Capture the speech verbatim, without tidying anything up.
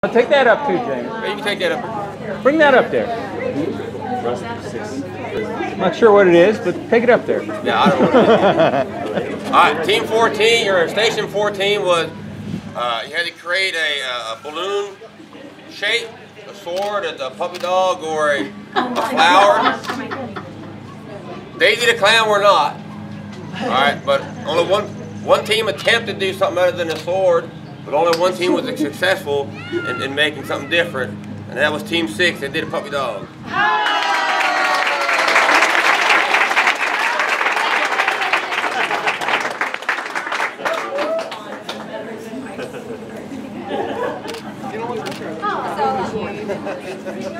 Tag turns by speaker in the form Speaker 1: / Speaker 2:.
Speaker 1: Take that up too, James.
Speaker 2: Yeah, you can take that up.
Speaker 1: Bring that up there. I'm not sure what it is, but take it up there.
Speaker 2: Yeah, I don't know what it is. All right, team fourteen, or station fourteen was, uh, you had to create a, a balloon shape, a sword, a, a puppy dog, or a, a flower. Daisy the Clown were not. All right, but only one, one team attempted to do something other than a sword, but only one team was successful in, in making something different, and that was team six. They did a puppy dog.
Speaker 3: So